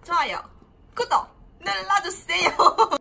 좋아요, 구독 눌러주세요.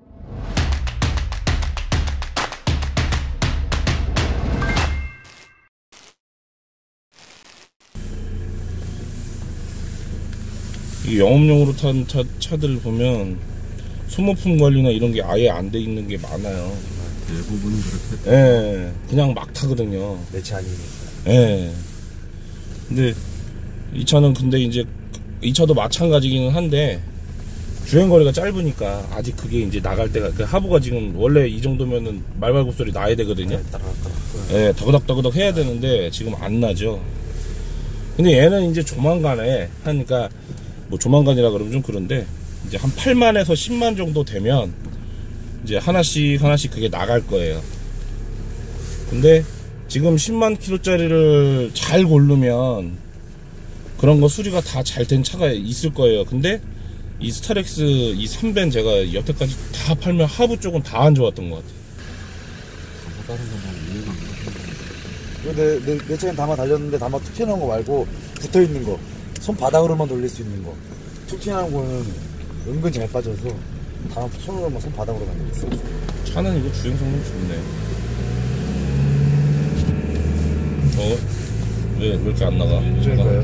이 영업용으로 탄 차들 보면 소모품 관리나 이런 게 아예 안 돼 있는 게 많아요. 대부분 그렇게. 예, 그냥 막 타거든요. 내 차 아니니까. 예. 근데 이 차는 근데 이제 이 차도 마찬가지기는 한데 주행거리가 짧으니까 아직 그게 이제 나갈 때가 그 하부가 지금 원래 이 정도면은 말발굽 소리 나야 되거든요. 예, 더그덕더그덕 해야 되는데 지금 안 나죠. 근데 얘는 이제 조만간에 하니까 뭐 조만간이라 그러면 좀 그런데 이제 한 8만에서 10만 정도 되면 이제 하나씩 그게 나갈 거예요. 근데 지금 10만 킬로짜리를 잘 고르면 그런 거 수리가 다 잘 된 차가 있을 거예요. 근데 이 스타렉스 이 3밴 제가 여태까지 다 팔면 하부 쪽은 다 안 좋았던 것 같아요. 다른 거는 이해가 안 가. 내 차엔 담아 달렸는데 담아 툭 튀어나온 거 말고 붙어 있는 거, 손바닥으로만 돌릴 수 있는 거, 툭 튀어나온 거는 은근 잘 빠져서 담아 손으로만 손바닥으로만 돌렸어. 차는 이거 주행 성능 좋네. 왜 이렇게 안 나가? 그러니까요.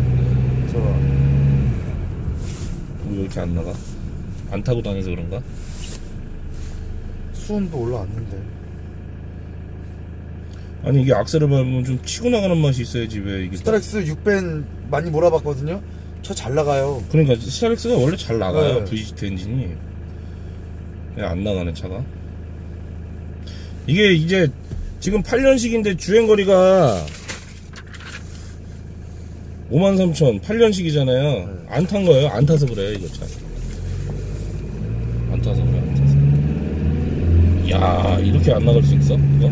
왜 이렇게 안 나가? 안 타고 다녀서 그런가? 수온도 올라왔는데. 아니 이게 악셀을 밟으면 좀 치고 나가는 맛이 있어야지. 왜 이게 스타렉스 6밴 많이 몰아봤거든요. 차 잘 나가요. 그러니까 스타렉스가 원래 잘 나가요. 네. V6 엔진이. 그냥 안 나가네 차가. 이게 이제 지금 8년식인데 주행거리가 53,000 8년식이잖아요. 네. 안 탄 거예요. 안 타서 그래요 이거 차. 안 타서 그래. 안 타서. 이야 이렇게 안 나갈 수 있어? 이거?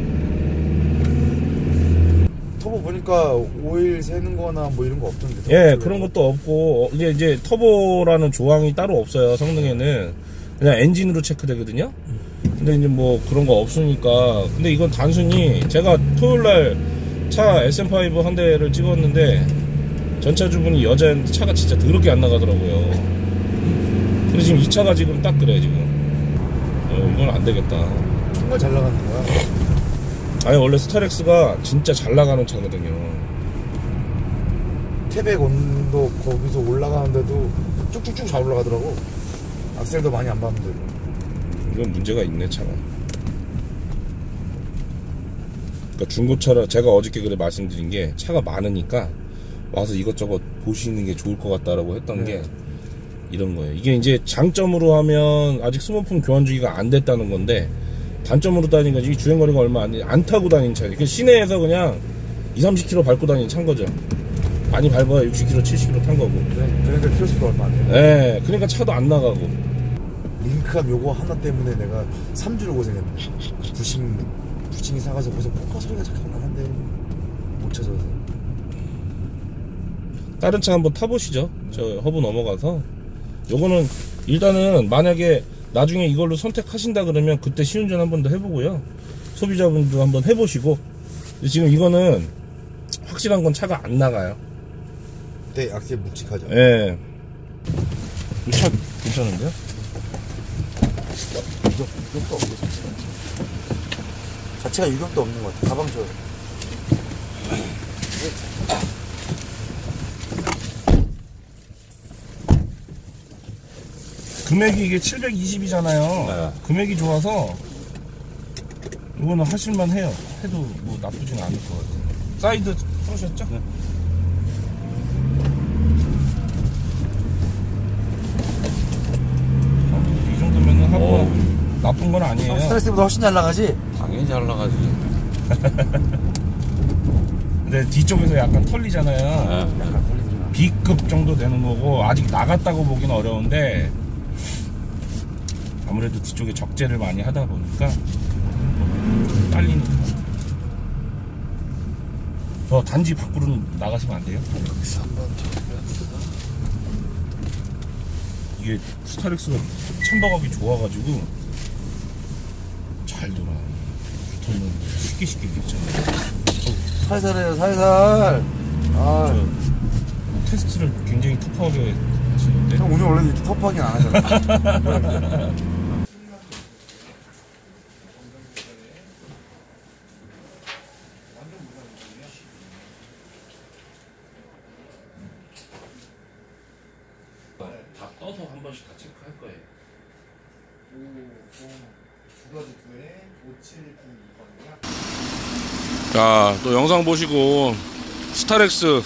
터보 보니까 오일 새는 거나 뭐 이런 거 없던데. 예, 그런 것도 없고 이제 터보라는 조항이 따로 없어요. 성능에는 그냥 엔진으로 체크되거든요. 근데 이제 뭐 그런 거 없으니까. 근데 이건 단순히 제가 토요일날 차 SM5 한 대를 찍었는데 전차주분이 여자였는데 차가 진짜 더럽게 안 나가더라고요. 근데 지금 이 차가 지금 딱 그래 지금. 이건 안 되겠다. 정말 잘 나가는 거야. 아니 원래 스타렉스가 진짜 잘 나가는 차거든요. 태백 온도 거기서 올라가는데도 쭉쭉쭉 잘 올라가더라고. 악셀도 많이 안 밟는데도. 이건 문제가 있네 차가. 그러니까 중고차라 제가 어저께 그래 말씀드린 게 차가 많으니까 와서 이것저것 보시는 게 좋을 것 같다라고 했던 게 이런 거예요. 이게 이제 장점으로 하면 아직 스모품 교환 주기가 안 됐다는 건데 단점으로 따지니까 이 주행거리가 얼마 안 타고 다니는 차예요. 그러니까 시내에서 그냥 20-30km 밟고 다니는 차인 거죠. 많이 밟아야 60km, 70km 탄 거고. 그러니까 키로수도 얼마 안 돼. 네, 그러니까 차도 안 나가고. 링크함 요거 하나 때문에 내가 3주를 고생했네. 부싱이 사가서 벌써 포카 소리가 잠깐 나는데 못 찾아서. 다른 차 한번 타보시죠. 저 허브 넘어가서. 요거는 일단은 만약에 나중에 이걸로 선택하신다 그러면 그때 시운전 한 번 더 해보고요. 소비자분도 한번 해보시고. 지금 이거는 확실한 건 차가 안 나가요. 네, 악셀 묵직하죠. 예. 이 차 괜찮은데요? 유격도 없는 거 자체가 유격도 없는 것 같아. 가방 줘요. 금액이 이게 720이잖아요. 네. 금액이 좋아서 이거는 하실만 해요. 해도 뭐 나쁘진 않을 것 같아요. 사이드 쏘셨죠? 네. 이 정도면은 하고 나쁜 건 아니에요. 스트레스보다 훨씬 잘 나가지? 당연히 잘 나가지. 근데 뒤쪽에서 약간 털리잖아요. 약간 걸리구나. B급 정도 되는 거고 아직 나갔다고 보기는 어려운데 아무래도 뒤쪽에 적재를 많이 하다 보니까 딸리니까 더 단지 밖으로 나가시면 안 돼요. 여기서 한번 더. 이게 스타렉스가 챔버각이 좋아가지고 잘 돌아. 유턴은 쉽게 있잖아요. 살살해요, 살살. 테스트를 굉장히 터프하게 하시는데. 형 오늘 원래 이렇게 터프하긴 안 하잖아. 다 떠서 한 번씩 다 체크할 거예요. 두 가지 교회 5792번이야. 자, 또 영상 보시고 스타렉스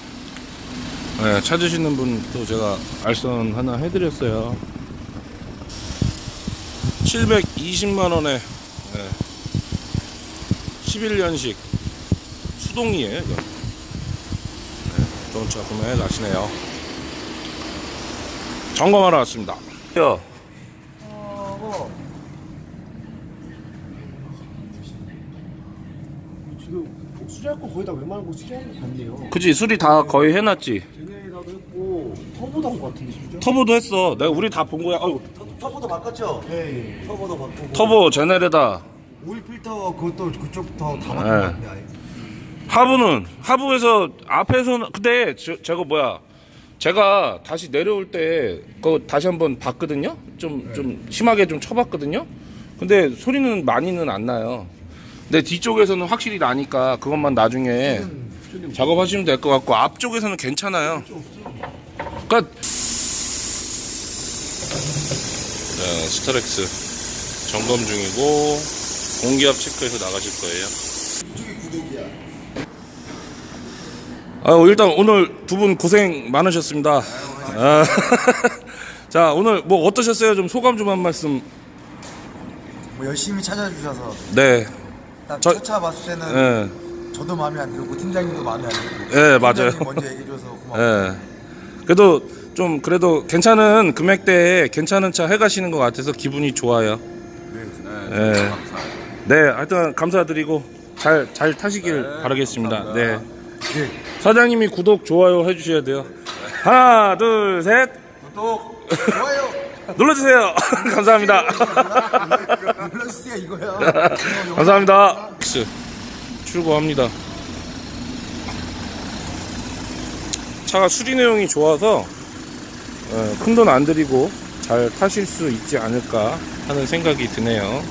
찾으시는 분 또 제가 알선 하나 해드렸어요. 720만원에 11년식 수동이에요. 이거. 좋은 차 구매 나시네요. 점검하러 왔습니다. 지금 수리할 거 거의 다 웬만한 거 수리한 거 같네요. 그치, 수리 다 거의 해놨지. 제네라도 했고 터보도 한 거 같은데 진짜? 터보도 했어. 내가 우리 다 본 거야. 어이구. 터보도 바꿨죠? 네. 터보도 바꾸고. 터보 제네레다. 오일 필터 그것도 그쪽부터 다 네. 바꿨는데 아예. 하부에서 앞에서는 근데 저거 뭐야, 제가 다시 내려올 때 그거 다시 한번 봤거든요. 좀 심하게 좀 쳐봤거든요. 근데 소리는 많이는 안 나요. 근데 뒤쪽에서는 확실히 나니까 그것만 나중에 작업하시면 될 것 같고, 앞쪽에서는 괜찮아요. 그러니까 스타렉스 점검 중이고 공기압 체크해서 나가실 거예요. 일단 오늘 두 분 고생 많으셨습니다. 자, 오늘 뭐 어떠셨어요? 좀 소감 좀 한 말씀. 뭐 열심히 찾아주셔서 네. 딱 첫 차 봤을 때는 예. 저도 마음에 안 들고 팀장님도 마음에 안 들고. 예, 맞아요. 팀장님 먼저 얘기해줘서 고마워요. 예. 그래도 괜찮은 금액대에 괜찮은 차 해가시는 것 같아서 기분이 좋아요. 네. 네, 하여튼 감사드리고 잘 타시길 바라겠습니다. 네. 사장님이 구독, 좋아요 해주셔야 돼요. 하나, 둘, 셋. 구독, 좋아요. 눌러주세요. 감사합니다. 눌러주세요 이거야. 감사합니다. 출고합니다. 차가 수리 내용이 좋아서 큰 돈 안 들이고 잘 타실 수 있지 않을까 하는 생각이 드네요.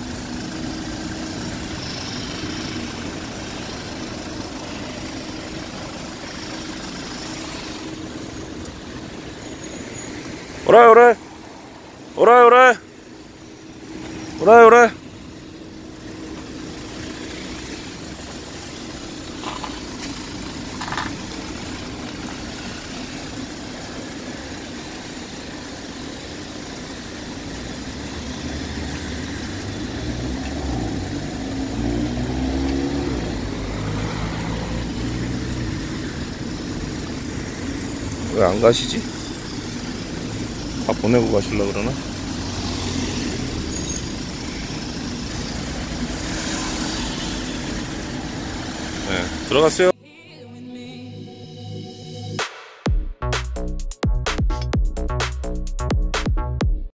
오라이 왜 안 가시지? 다 보내고 가시려고 그러나? 네, 들어갔어요.